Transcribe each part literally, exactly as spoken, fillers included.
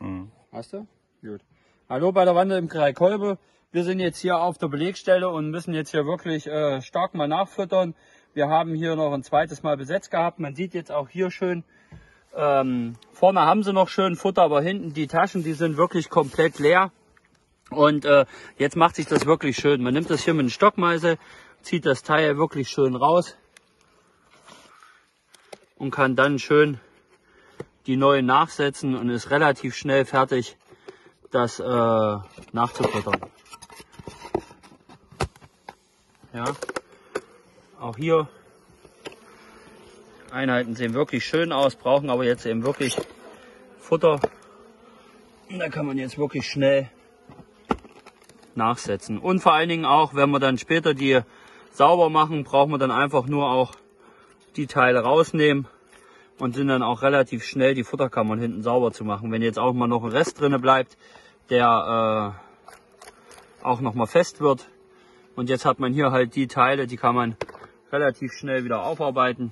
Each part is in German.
Mhm. Hast du? Gut. Hallo bei der Wanderimkerei Kolbe. Wir sind jetzt hier auf der Belegstelle und müssen jetzt hier wirklich äh, stark mal nachfüttern. Wir haben hier noch ein zweites Mal besetzt gehabt. Man sieht jetzt auch hier schön, ähm, vorne haben sie noch schön Futter, aber hinten die Taschen, die sind wirklich komplett leer. Und äh, jetzt macht sich das wirklich schön. Man nimmt das hier mit einem Stockmeißel, zieht das Teil wirklich schön raus und kann dann schön die neuen nachsetzen und ist relativ schnell fertig, das äh, nachzufüttern. Ja, auch hier Einheiten sehen wirklich schön aus, brauchen aber jetzt eben wirklich Futter. Und da kann man jetzt wirklich schnell nachsetzen. Und vor allen Dingen auch, wenn wir dann später die sauber machen, brauchen wir dann einfach nur auch die Teile rausnehmen und sind dann auch relativ schnell die Futterkammern hinten sauber zu machen. Wenn jetzt auch mal noch ein Rest drinne bleibt, der äh, auch noch mal fest wird. Und jetzt hat man hier halt die Teile, die kann man relativ schnell wieder aufarbeiten.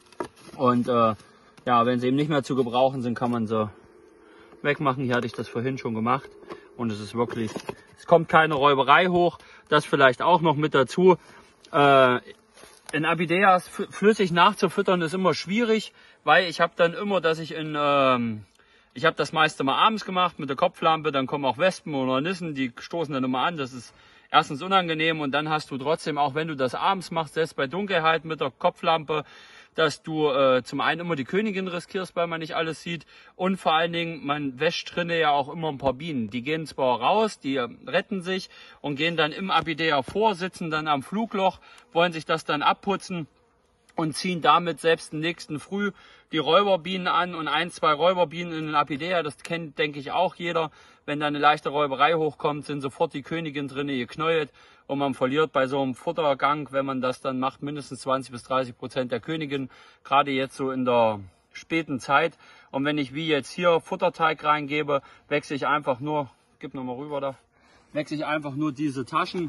Und äh, ja, wenn sie eben nicht mehr zu gebrauchen sind, kann man sie wegmachen. Hier hatte ich das vorhin schon gemacht. Und es ist wirklich, es kommt keine Räuberei hoch. Das vielleicht auch noch mit dazu. Äh, in Abideas flüssig nachzufüttern ist immer schwierig, weil ich habe dann immer, dass ich in... Ähm, Ich habe das meiste mal abends gemacht mit der Kopflampe, dann kommen auch Wespen oder Nissen, die stoßen dann immer an. Das ist erstens unangenehm und dann hast du trotzdem, auch wenn du das abends machst, selbst bei Dunkelheit mit der Kopflampe, dass du äh, zum einen immer die Königin riskierst, weil man nicht alles sieht und vor allen Dingen, man wäscht drinne ja auch immer ein paar Bienen. Die gehen zwar raus, die retten sich und gehen dann im Abidea vor, sitzen dann am Flugloch, wollen sich das dann abputzen und ziehen damit selbst den nächsten Früh die Räuberbienen an und ein, zwei Räuberbienen in den Abidea, das kennt, denke ich, auch jeder. Wenn da eine leichte Räuberei hochkommt, sind sofort die Königin drin geknäult und man verliert bei so einem Futtergang, wenn man das dann macht, mindestens zwanzig bis dreißig Prozent der Königin, gerade jetzt so in der späten Zeit. Und wenn ich wie jetzt hier Futterteig reingebe, wechsle ich einfach nur, gib nochmal rüber da, wechsle ich einfach nur diese Taschen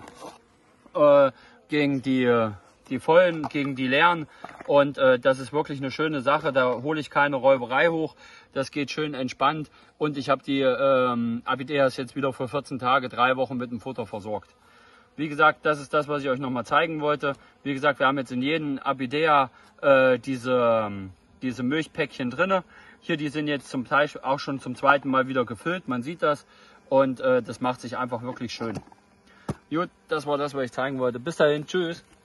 äh, gegen die die vollen gegen die leeren und äh, das ist wirklich eine schöne Sache, da hole ich keine Räuberei hoch, das geht schön entspannt und ich habe die ähm, Abideas jetzt wieder für vierzehn Tage, drei Wochen mit dem Futter versorgt. Wie gesagt, das ist das, was ich euch noch mal zeigen wollte. Wie gesagt, wir haben jetzt in jedem Abidea äh, diese, diese Milchpäckchen drinne. Hier, die sind jetzt zum Teil auch schon zum zweiten Mal wieder gefüllt, man sieht das und äh, das macht sich einfach wirklich schön. Gut, das war das, was ich zeigen wollte. Bis dahin, tschüss.